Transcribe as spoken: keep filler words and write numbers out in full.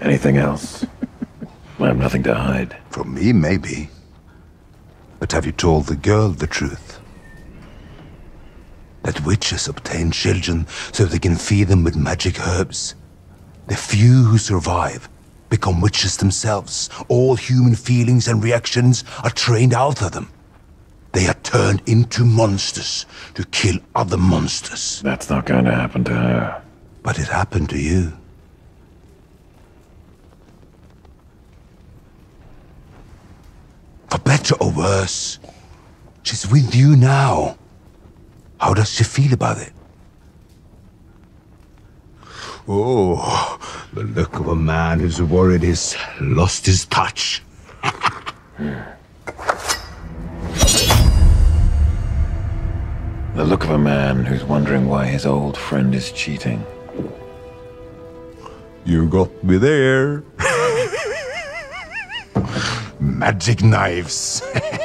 Anything else? I have nothing to hide. From me, maybe. But have you told the girl the truth? That witches obtain children so they can feed them with magic herbs. The few who survive become witches themselves. All human feelings and reactions are trained out of them. They are turned into monsters to kill other monsters. That's not going to happen to her. But it happened to you. For better or worse, she's with you now. How does she feel about it? Oh, the look of a man who's worried he's lost his touch. The look of a man who's wondering why his old friend is cheating. You got me there. Magic knives.